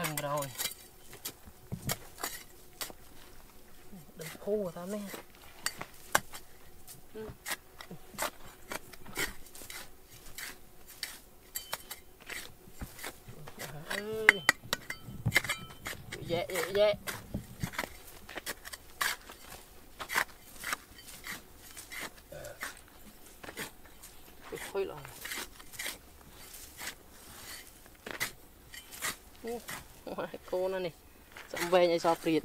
rừng rồi đừng khu của tao nè dễ dễ thôi rồi cô nó này xong về nhảy sao tiền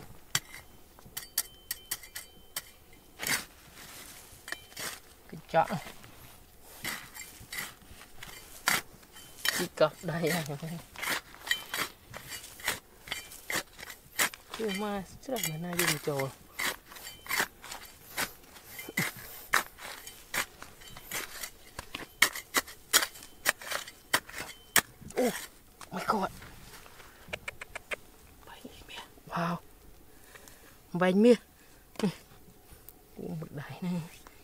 cái chọn chỉ cặp đây chứ mà rất là nay dùng trồi oh my god wow bánh mía một đáy này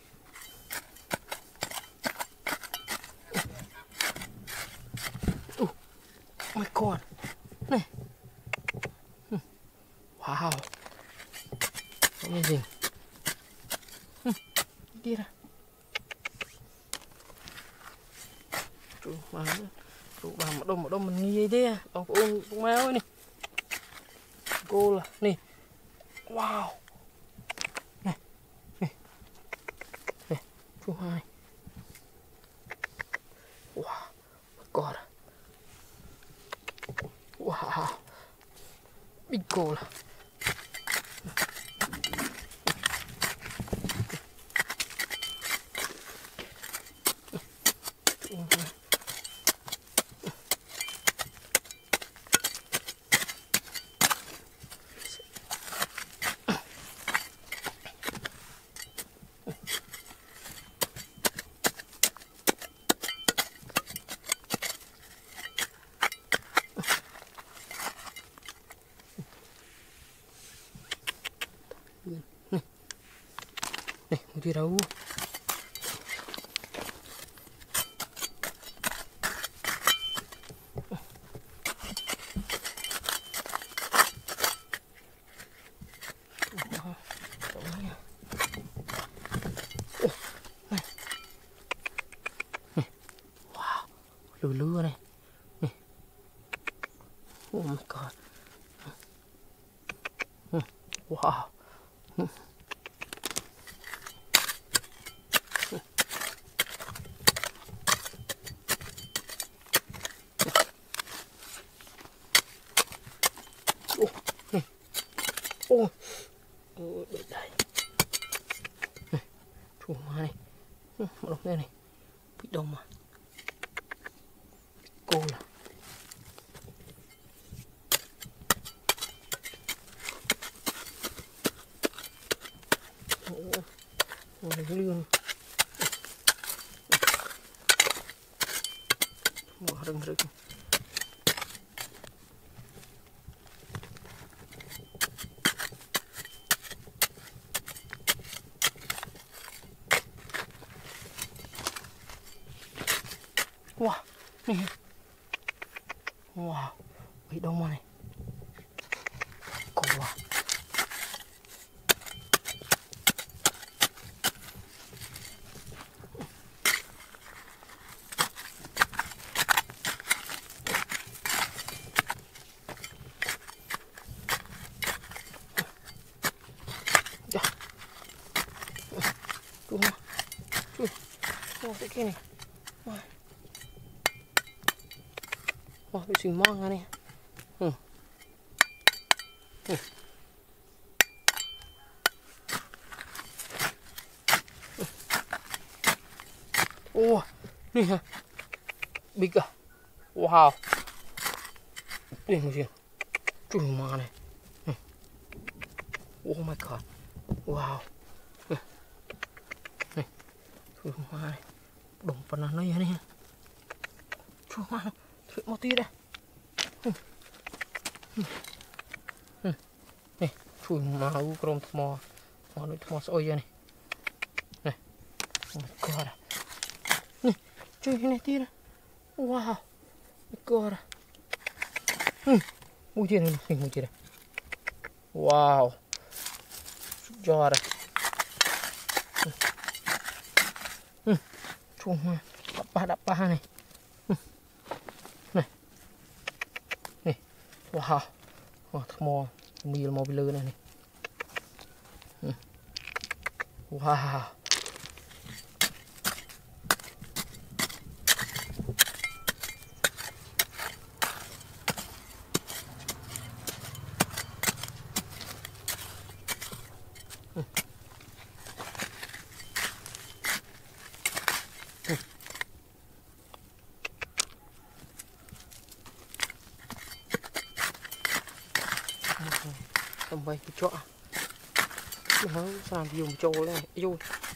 oh my god này wow cái gì đi ra chú mà chú bà một đông mình nghi thế à ông ôn cũng máu ấy nè cô là nè wow này nè nè chú hai wow god wow big cô là này đi đâu wow lừa lừa này oh my god wow ôi ôi bị đầy này chủ mà này một đồng đây này bị đông mà cô là ôi lương wow rừng rừng wow nè wow bị đông mà này cổ à chú cái kia này wow cái xình mong này ô nè hả big à wow đi một gì chú mà này oh my god wow này chú mà này đồng phần nào nó như này chú mà thử một tí đây này chú mà u krom thmo mà nó thmo sôi này này oh my god này chú này tí đây wow my god Ui thiên này, ui thiên này. Wow. Giò đây. Chung đập ba này. Này. Này. Wow. Mò mì là mò bì lơ này này. Wow. Tầm bay cái chỗ nó làm dùng trâu này yêu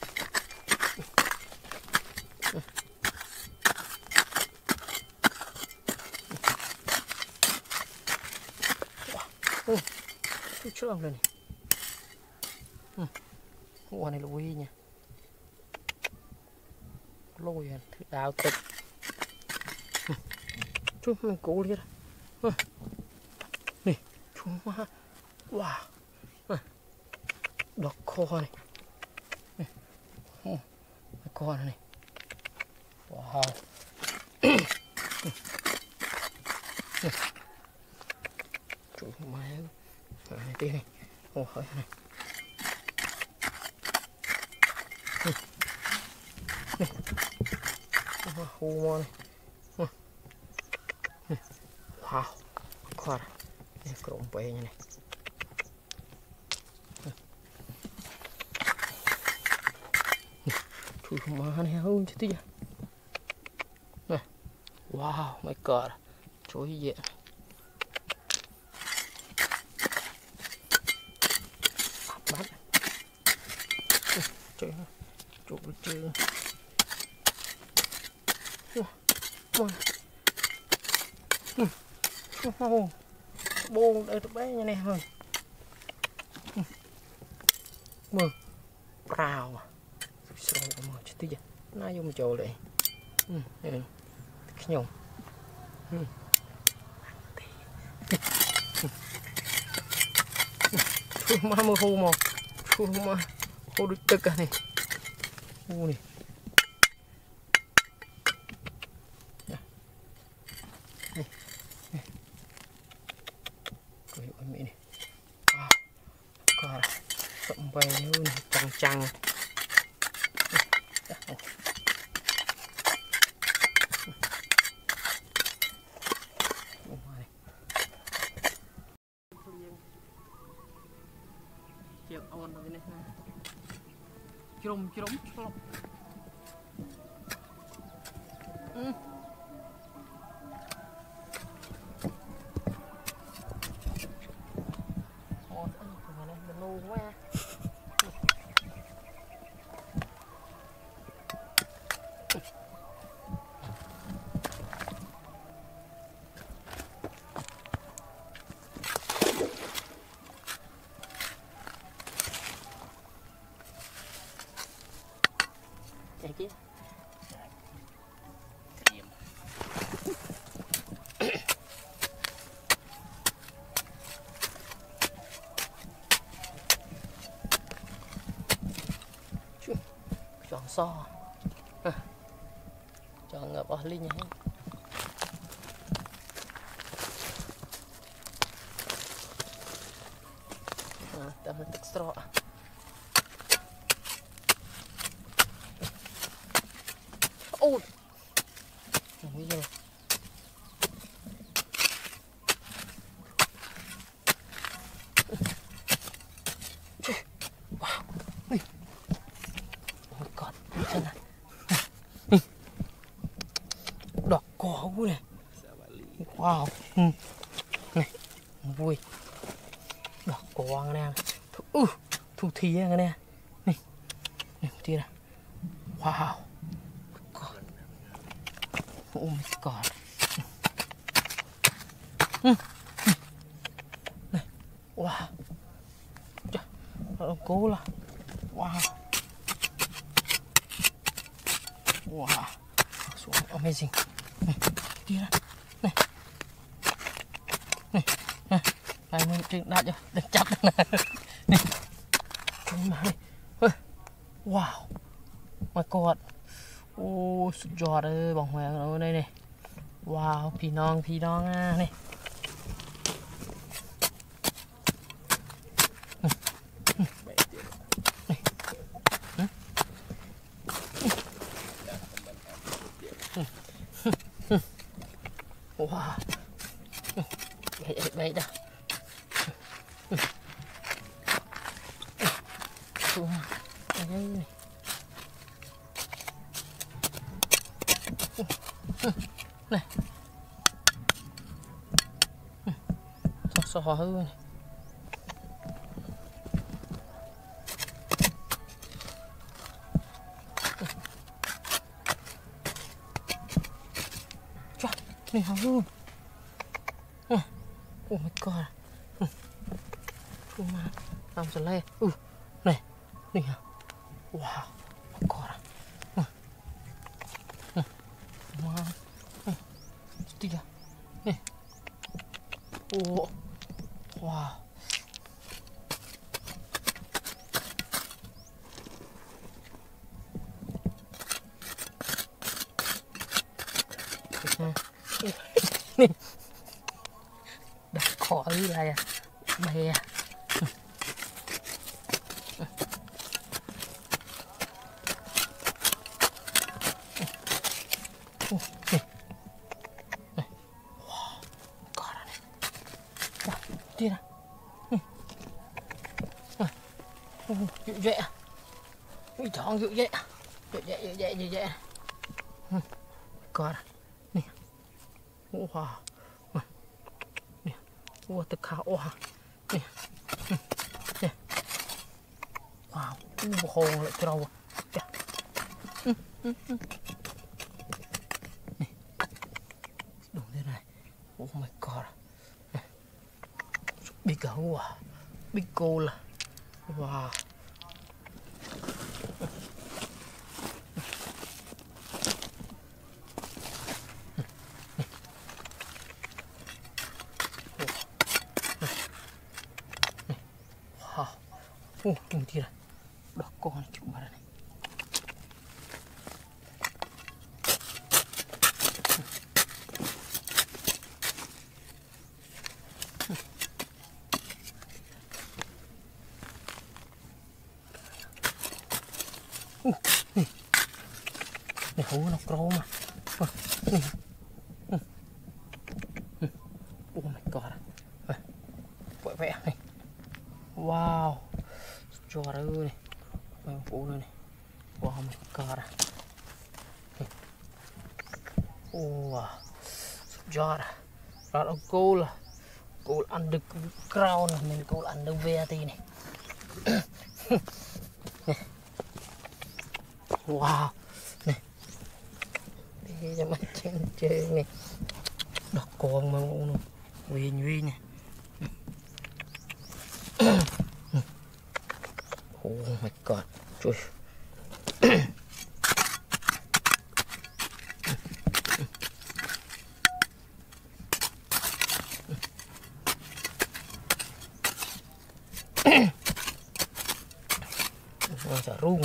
cái chỗ làm này quả này là uy nha lôi đào tịch chú mình cố đi ra này chú ma wow đọt kho này kho này wow chú ma này tí này ôi này hù này wow kho này cổng bè như này chui mà này hơn chứ tí này wow my god chối gì bắt chơi chụp chơi buông đây tụi bé như này hơn mừng rào mà sôi mà chứ tí nó vô một chỗ này cái nhung mà mưa hù mà hù được tất cả này hù này coi ôi mẹ này coi sậm bay như này trăng trăng chiếc ôn rồi này chrum kia chọn so chọn ngập ở ly nhé tao mình tức sọ ôi bây giờ wow ôi con chân này đỏ cỏ vui này wow này vui đỏ cỏ nè thu thi cái nè này kia này wow oh my god này wow cố là wow wow so amazing này kia này này chừng đã cho đừng chặt nè mà ơi wow my god ôสุดยอดเลยบองแหวเราđây này wow พี่น้องอ่ะนี่ว้าวvậy đó đây này này sò hơn này này hơn oh my god mà làm sao đây này này wow my god wow tí ra này oh wow này đặt khỏi lại à bè đi nào dịu dẹ bị thong dịu dẹ còn nè wow nè wow tất cả wow nè nè wow hồn lại trâu nè đúng thế này oh my god big wow big goal wow chung thì là đỏ con chụp vào đây này hú nó trâu mà oh my god vội vẽ này wow cho ra ơi này phụ này wow my god wow giọt ra là goal underground mình goal underwear thì này wow này đi cho mắt chơi này đọc con mà nó nguy này oh my god trời nó sẽ rung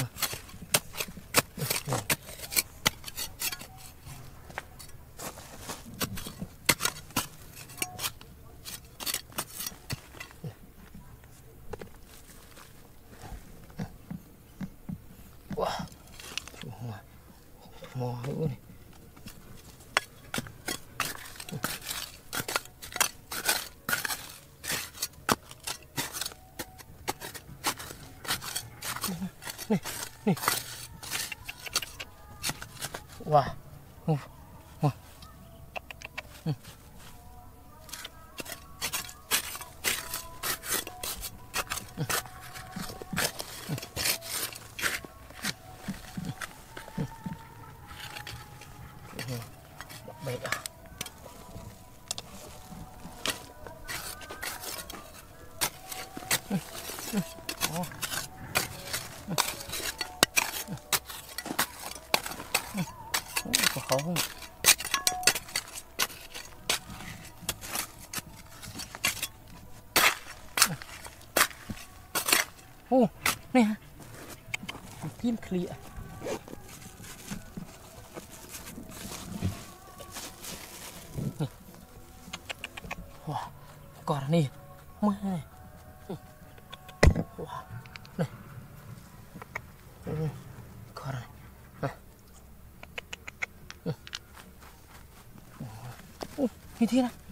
mò hữu này này wow bệt à không Ô, nè, kim khỉ ạ. Wow, còn này, mưa này. Wow, này. Còn này. Như thế này.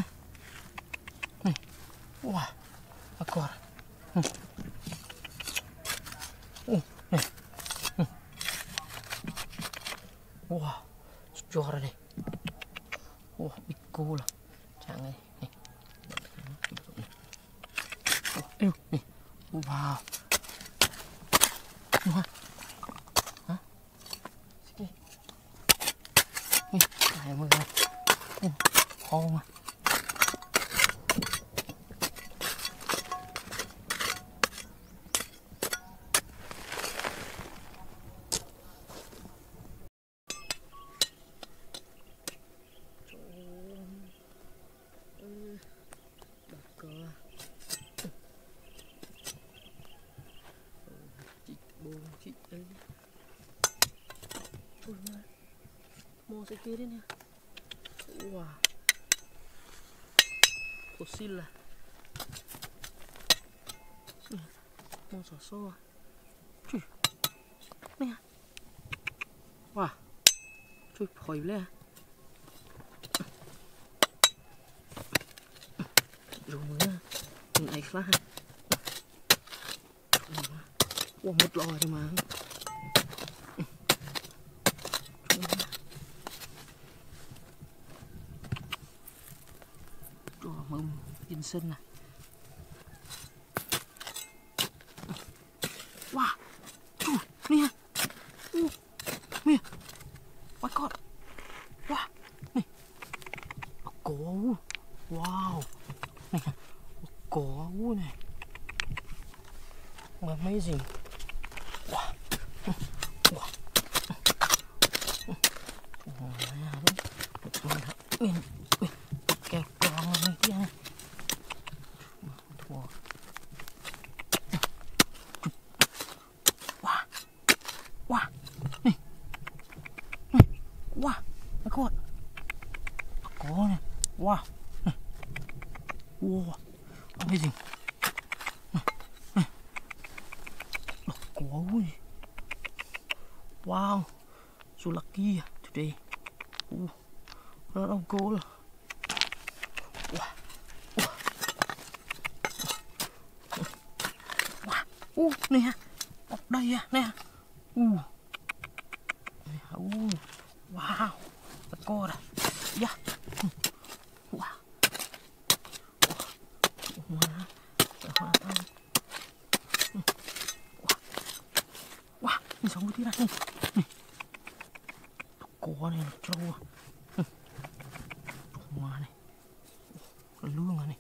Wow, còn. Này. Wow, cho ra đây. Wow, big cool. Chẳng này. Này. Này. Wow. Wow. Hả? Này. Này mọi người. Khô mà. Chị ấy mua cái kia đấy nè. Wow, fossil à, mua sò xô à, nè, wow, chui phổi lên, rồi mới này khác, wow một lò thôi mà. Mâm yên sinh này. Wow, nè, nè, my god, wow, nè, cổ, wow, nè, cổ này, amazing, wow, wow, kẹo con này kia này. Wow, wow, nè, nè, wow, my god, có này, wow, nè, wow, amazing, nè, nè, có này, wow, so lucky today, rất là cool. Nè, ở đây à, nè, wow, the god, yeah, wow, wow, mình sống cái này, có này, trâu, mà này, lương này.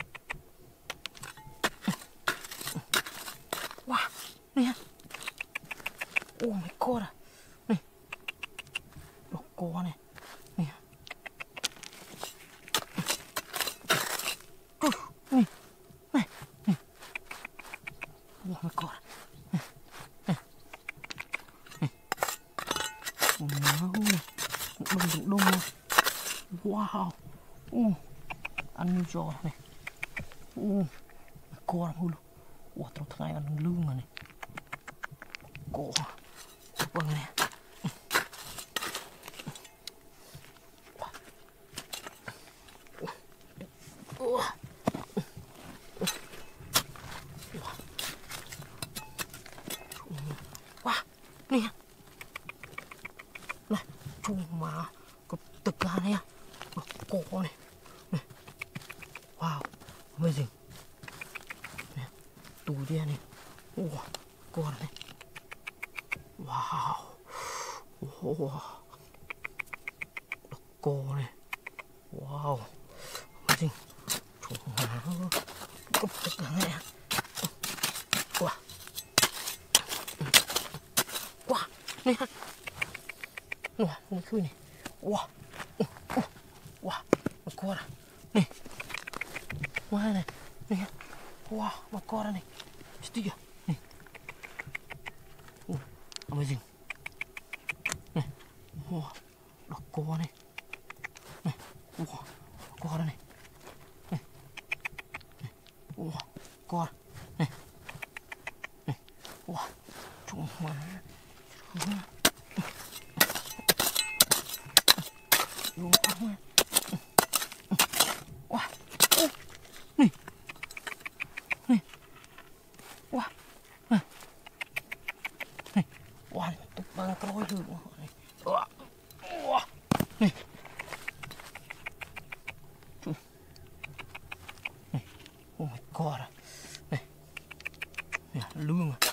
Wow, nè. Oh my god. Nè. Độc có này. Nè. Nè. Nè. Nè. Oh my god. Nè. Nè. Nè. Wow. Đông này. Wow. Ăn như giò này. My god, hulu. Wah, terus tengah kan lung này. Cổ. Vâng nè. Wow, nè. Này, chung mà có tất cả này. Cổ này. Này. Wow, amazing. Tù đen này. Wow, con này. Wow. Wow. Độc cô này. Wow. Amazing. Chúng má. Có tất cả này. Wow. Wow. Này. Wow, nó khui này. Wow. Wow. Một con này. Này. Wow này. Này. Wow, một con này. Stiga. Nè. amazing này wow đọc co này này wow co đây này này wow co này này wow trùng mà đúng không wow này này wow này wow tục bằng cái lối đường này wow này này oh my god này này lương à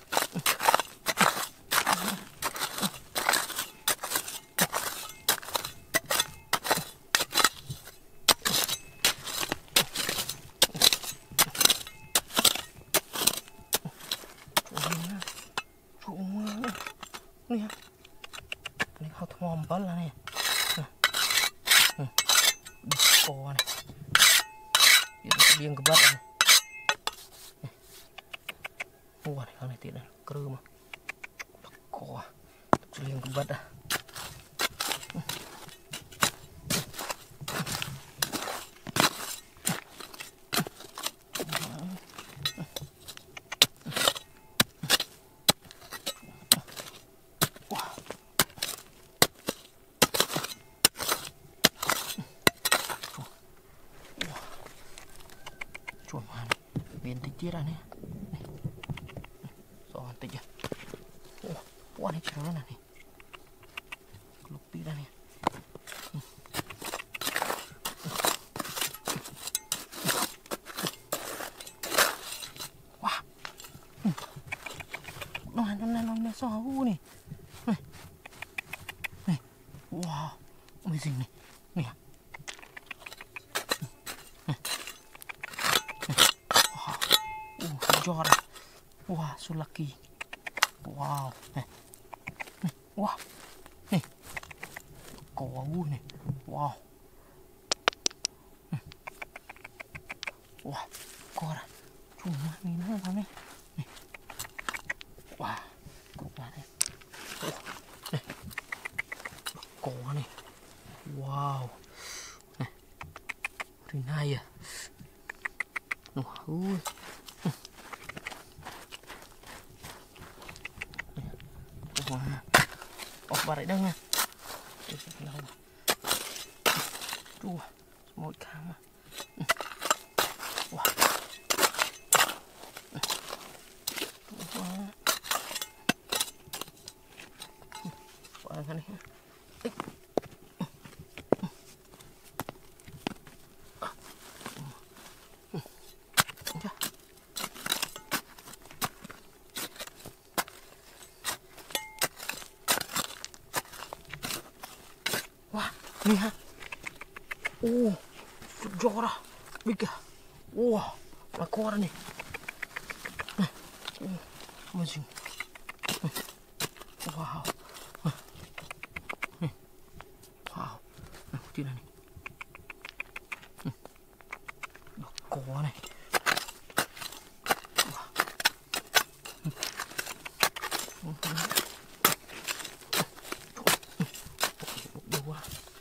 นี่นี่เขาทอมปั้นแล้วเนี่ยคอเนี่ยยืดเบียงกับบัดเลยโอ้ยเขาเนี่ยติดนะกระมาคอเบียงกับบัดอ่ะชวนมาเบียนติดเจี๊ยดเนี่ยสอนติดอ่ะโอ้วันนี้เจอแล้วนะนี่ลูกปีแล้วเนี่ยว้าน้องเนี่ยสอนกูนี่นี่ว้าวไม่จริงนี่นี่ยอดว้าวสุดลักกี้ว้าวนี่ว้าวนี่กอวูนี่ว้าวว้าวกอดจุ่มมานี่นะทำนี่นี่ว้าวกอดนี่นี่กอนี่ว้าวนี่ถึงไหนอ่ะว้าวออกบาร์ได้ไงดูหมดข้างมาว้าวว้าวกันนี่ว้านี่ฮะโอ้สุดยอดอ่ะบิ๊กอ่ะว้าวละครนี่มาจริงว้าวว้าวที่นั่นนี่ละครนี่ดูว่า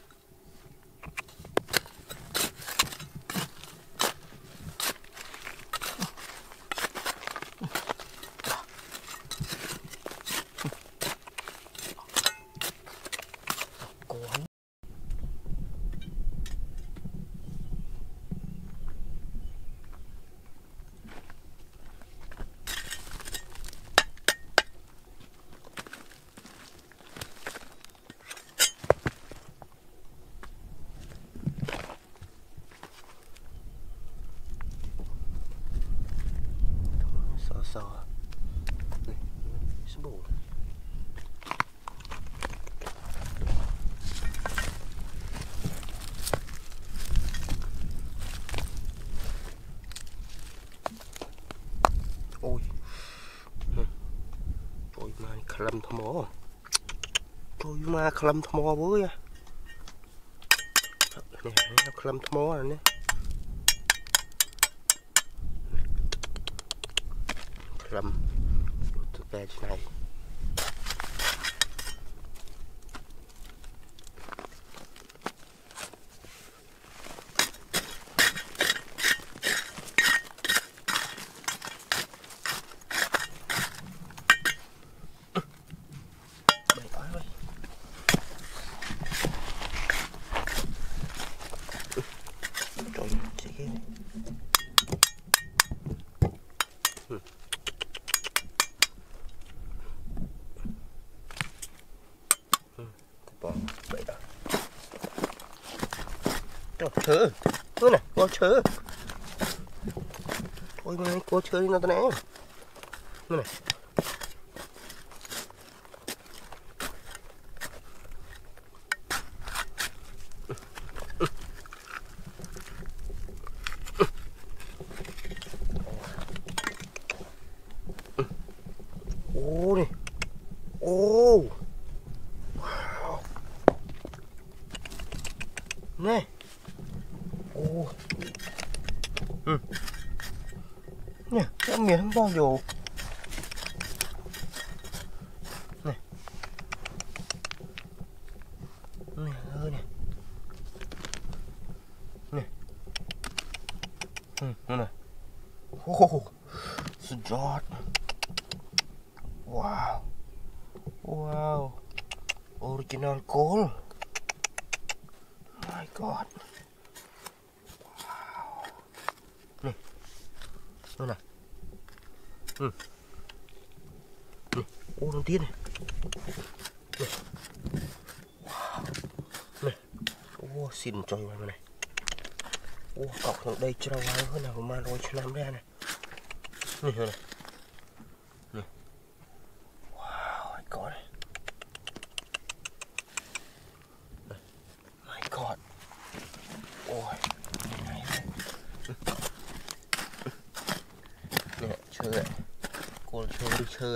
sờ này sắp bổ ôi trời mà khlam thò mò trời mà khlam thò mò với à nè khlam thò mò này nè khlam từ cái này chớ nữa này cô chớ ôi mà cô chớ đi nó tên này nữa này ô này ô này ô nè cái miếng không bao giờ này nè ơi nè nè này ôสุดยอดว้าวว้าว original gold my god ว้าวนี่นู่นน่ะนี่โอ้น้ำเตี้ยนี่นี่ว้าวนี่โอ้สินจอยไว้มาไหนโอ้กอกทางใดเจ้าไว้เพื่อนเอามาโรยชน้ำได้นะนี่เหรอนี่ว้าวไอ้ก้อน my god โอ้ยเนี่ยเชื่อกูเชื่อดิเชื่อ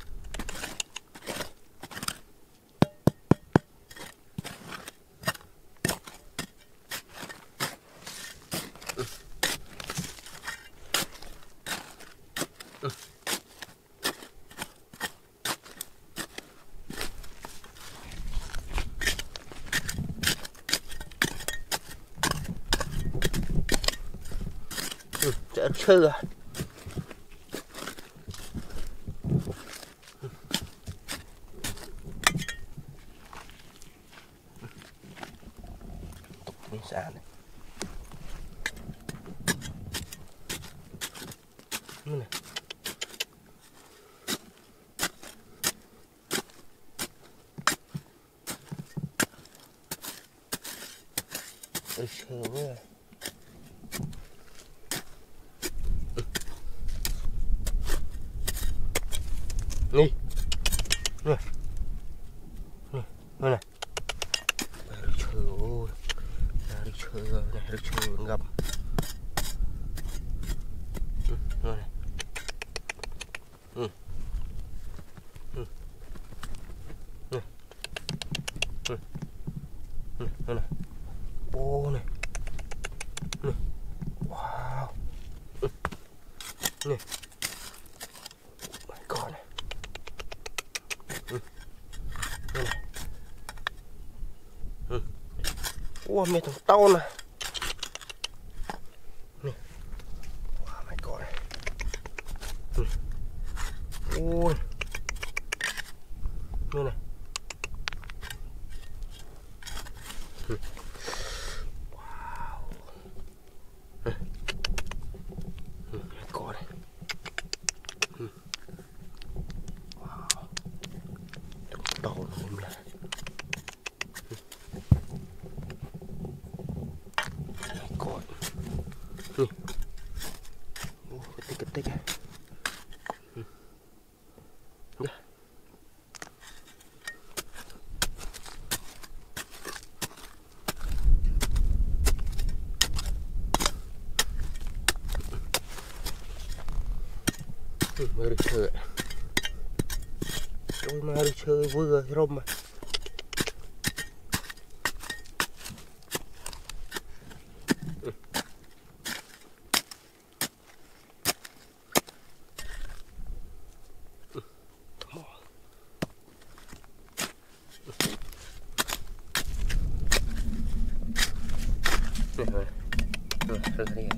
จะเชื่อไม่สะอาดนี่นะเชื่อเว้ยนี่นี่นี่นี่นะđược chưa ôi được chưa này được chưa ngập này này ô này này wow này my god này này ô mẹ thằng tao nè này wow my god này ôi đây này wow my god này wow thằng tao nó im lại god nih ketik-ketik ya udah mới chơi tôi mà đi chơi vừa rôm mà đây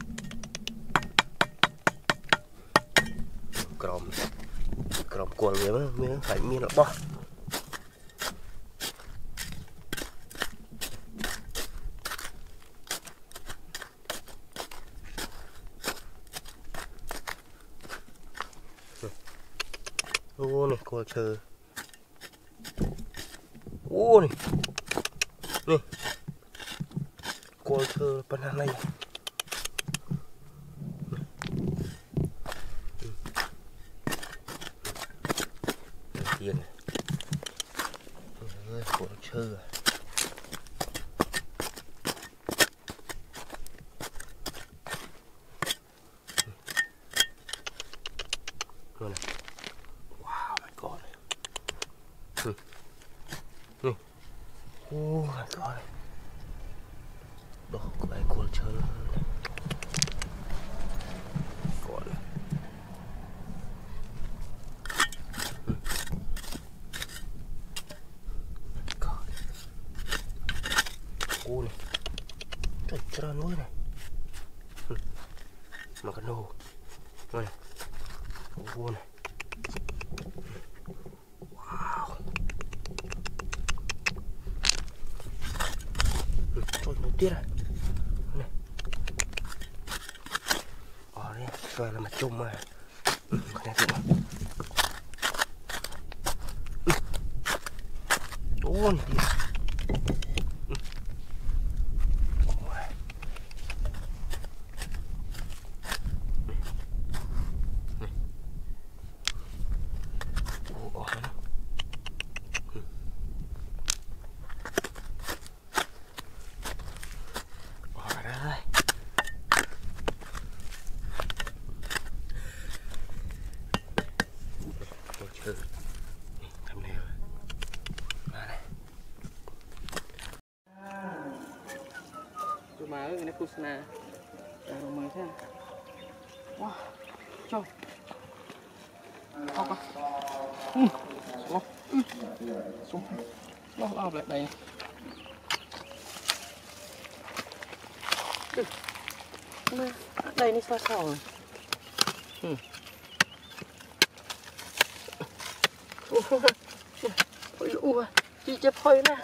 crom cuộn miếng phải miếng nó bó ô này cô chờ ô này nè cô thơ banana này tiền này ơi cô chơi à này. Wow my god oh my god đó có ai cô chơi này còn cô này trời trơn quá này mà cái nô này cô này wow trời nó tiết à này đây rồi là mặt chung mà con này thì ô này tiết mà cái này kusna rồi mà thế wow cho không à xuống nó lao lại đây đây nó sao sao rồi ôi lũ chị chép hơi nè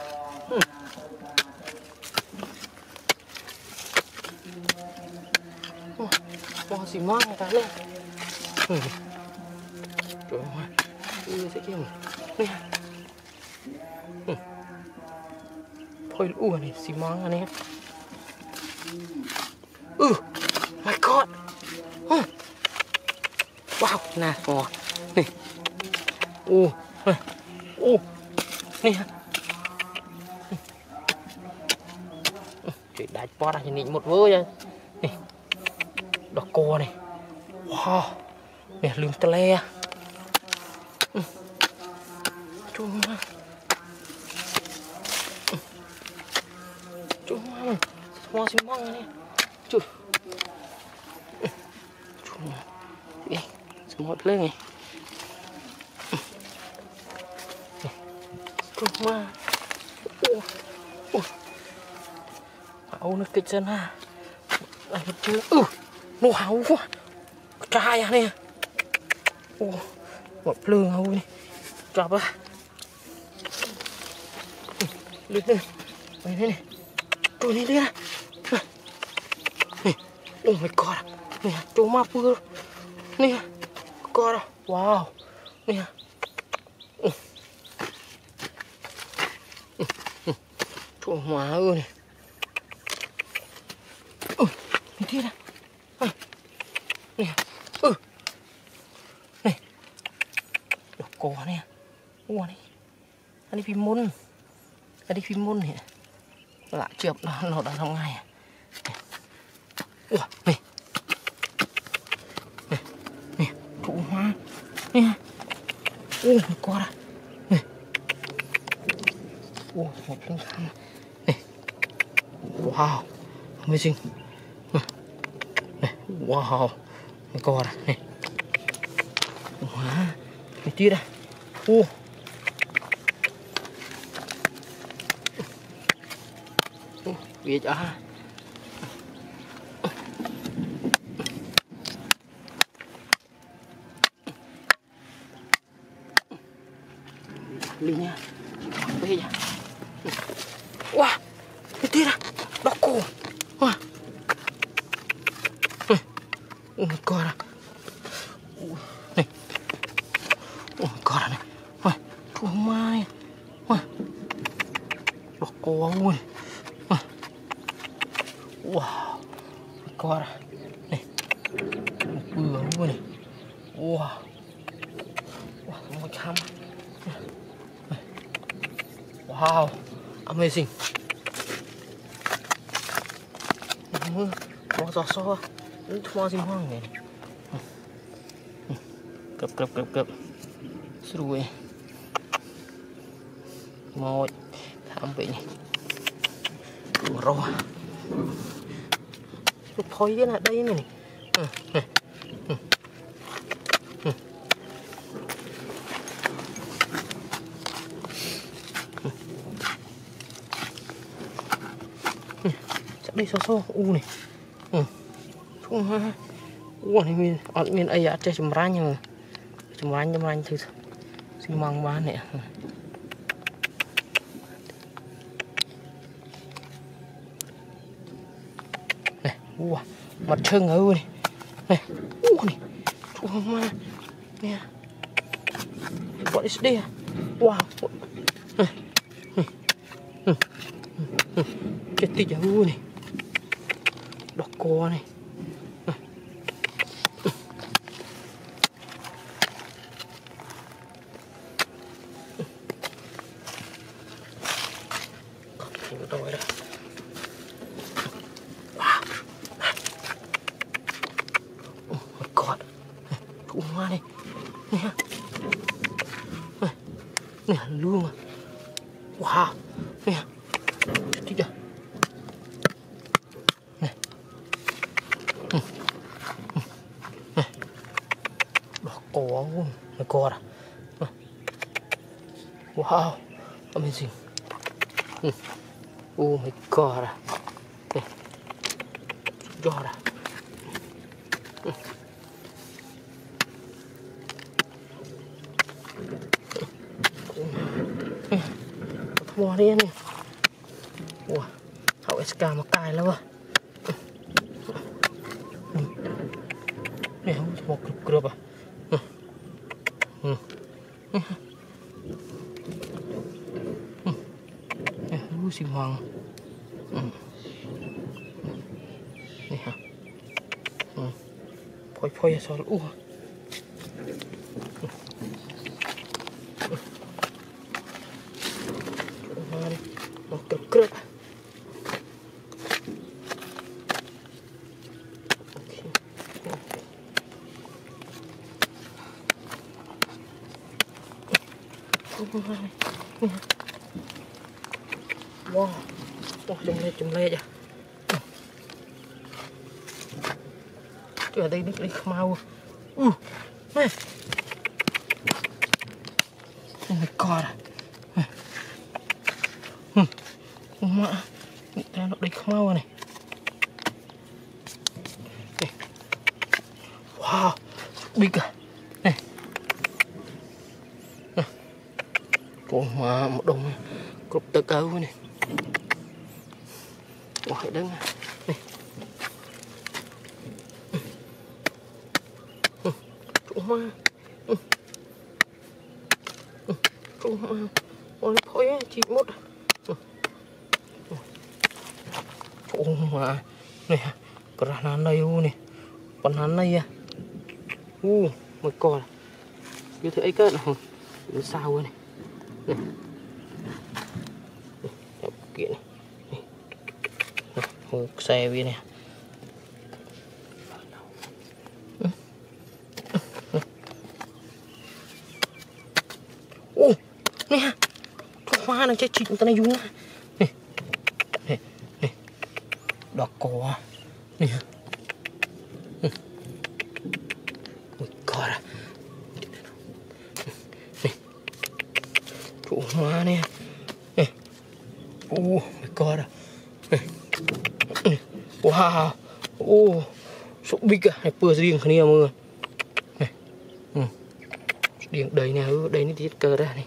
wow xì mang người ta lên trời ơi ui sẽ kia nè thôi lũ này xì mang này my god wow nè ngọt nè nè chị đại pot này nhìn một vớ nha nè đỏ cô này wow nè lưng tele chung hoa xi măng này chú đi một lên này chung hoa áo nó kịch chân ha nó háo quá trai à nè một lương hâu này chọc á lên đây này này tôi đi lên này oh my god nè chú ma pưa nè god wow nè chú ma ơi này này kia nè nè này cổ nè ua này anh đi phim môn nè lại chụp nó đã trong ngày ua này nè trụ hoa nè ua qua đây nè ua một lưng khăn nè wow amazing nè wow qua đây nè wow này kia đây Biết cho Linh nha bây giờ wow cái kia này đỏ cổ wow oh my god này oh my god này wow chúa ma này wow đỏ cổ ui god này bừa luôn này wow wow một trăm wow amazing có gió so thua gì hoang này cập rồi một thảm vậy này rồi thôi cái là đây này đây so u này không ha này mình ấy à chơi chùm ranh thử xi măng bán này này mặt trơn ở này này này ma nè what is this wow chết tít ở này đọc co này rồi đó wow oh my god trụ hoa này nè luôn à wow nè chết chưa nè đỏ cổ my god à wow amazing oh my god à này giọt à thua đi này wow hậu SK một cài luôn à này không một cướp à lúa xì hoàng này hả phơi sao lúa một cướp wow chùm le vậy ở đây nước đi mau này my god mà ra nó đi mau này wow big à này con mà một đồng cục tơ câu này wow đứng này Trung Hoa ôi thôi chị một Trung Hoa này cái rắn này u này con rắn này à mới coi như thế ấy cái nào sao này này kiện này xe đi này nè hoa này chơi chỉnh cái này dùng nè nè đỏ cỏ nè ôi god à nè trụ hoa nè nè oh my god à nè wow số big à này bừa riêng cái này mọi người nè riêng đầy nè đây nó tiết cơ ra này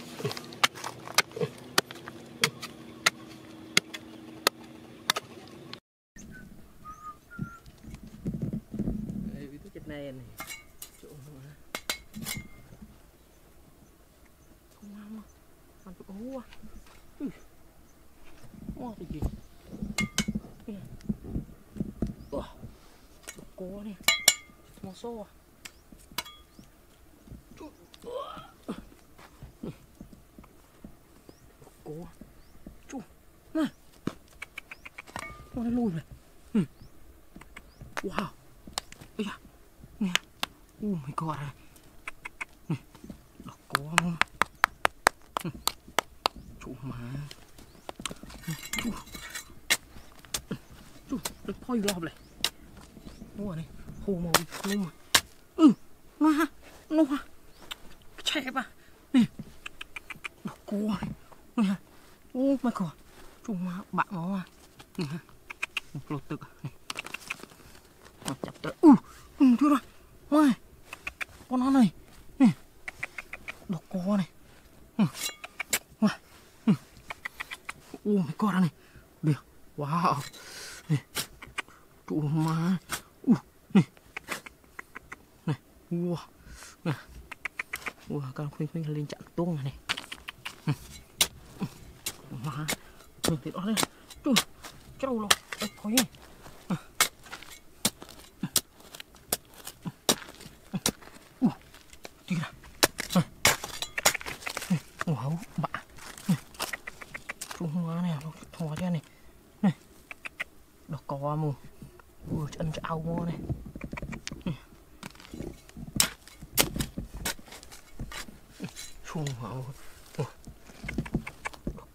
này chỗ không ăn ăn chỗ ố à cái gì cố này một xô à cố chú này nó lùi rồi wow ây da nè my god này đọc cố không chú mà chú đừng phơi lọp này mua này hồ màu luôn mà nó ha chẹp à nè đọc cố này nè oh my god chú mà bạn nó à nè lột tự này chặt tới chưa rồi ôi con nó này nè đọc cố này my god này được wow nè trụ má nè này wow nè wow con khuyên lên chặn tung này má mình thì đó đây chú trâu lo đây khói này đi ra wow bạ trung hoa này nó thò ra này này đỏ cò mù chân chảo mua này trung hoa đỏ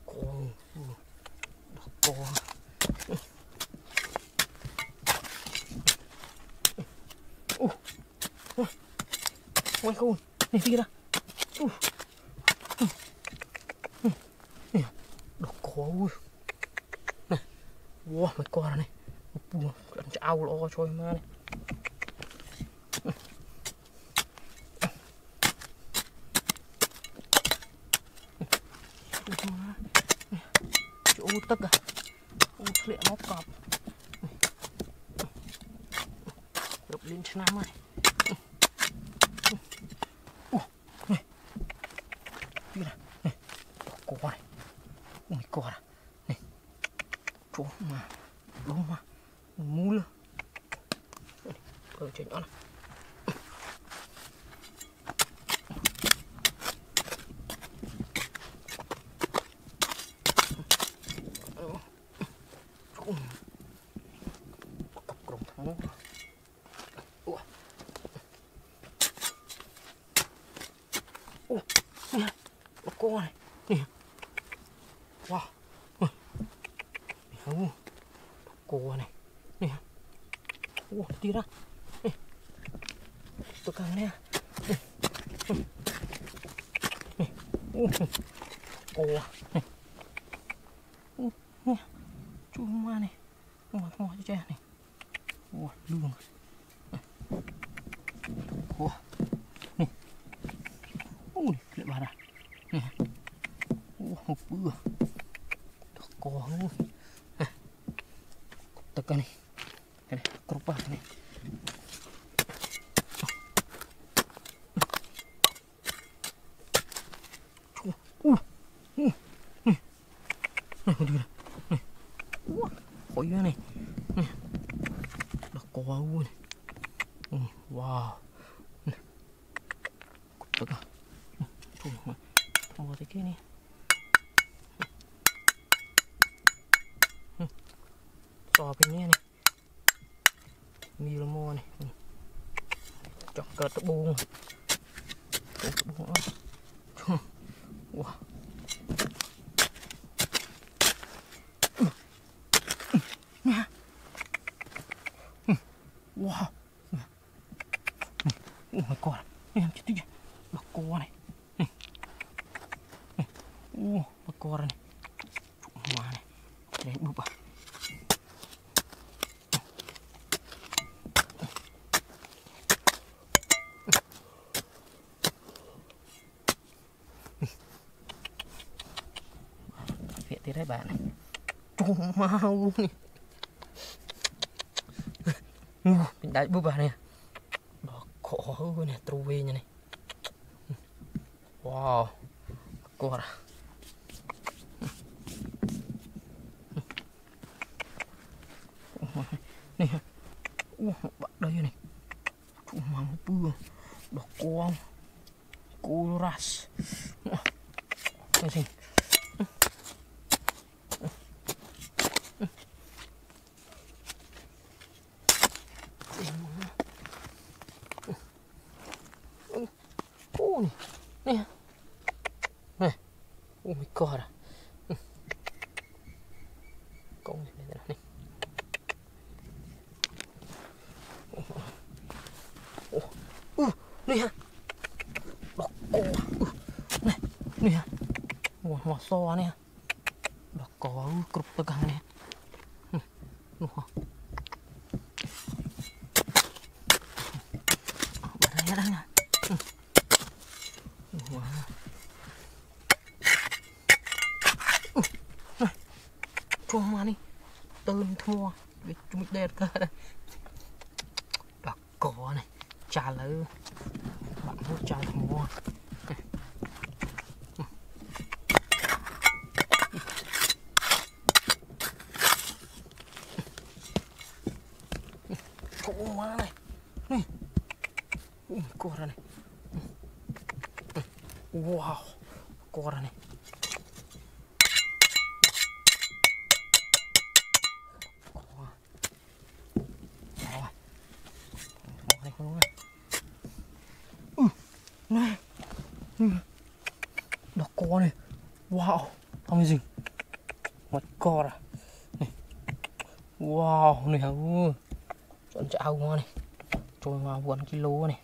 cò ngoài khôn này đi ra đỏ cò này wow mấy con này ăn cháo lo cho em này chỗ tức à lẹ nó cọp đập lên trên năm này này đi này này cổ này ôi cổ này chỗ mà đúng mà mù luôn ở trên đó này cặp cổng thắng nè cô này nè wow cô này nè đi ra nè tôi càng nè nè cô này nè chú ma này ngồi cho trẻ này lương cô nè ui lại bà này nè một bữa có tất cả này cái này crop bạc này đi này khói này nó có này wow tất cả thằng cái này so bên này nhiều mua này chọc cợt buông wow wow oh my god em chết đi bạc cô này bạc cô này mà này đấy bụp à việc thì đấy bạn này trùng mau này mình đáy bụp à này đó khó hơn này trù về như này wow cô à nè bạn đây này. Chú mà một bưa. Đỏ con. Coras. Cái gì? Nè. Này. Oh my god. Con này này. Nè. Đỏ cò. Nè. Nè. Hoa so nè. Đỏ cò cục tegang nè. Barangnya dah nè. Chuông mà đi tơn thua bị chúng đẹp cơ đây bạc cỏ này trà lỡ bạn hút trà thua chuông mà này này cỏ này wow cỏ này này đỏ cò này wow amazing my god này wow này chọn chảo ngon này trôi vào 1 kg này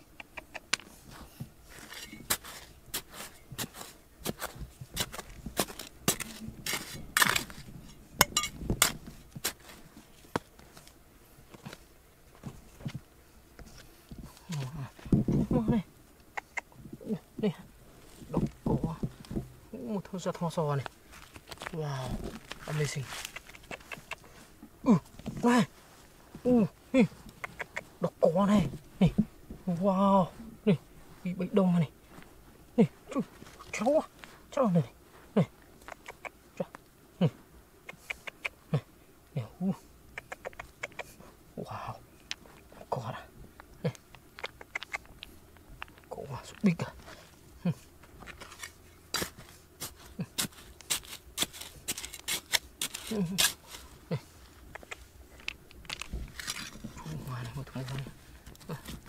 này độc cổ một thằng giật hoa sò này wow amazing này độc cổ này này wow này bị bệnh đông này này cháu này này này này wow có à này cổ big à này ngoài này một thằng này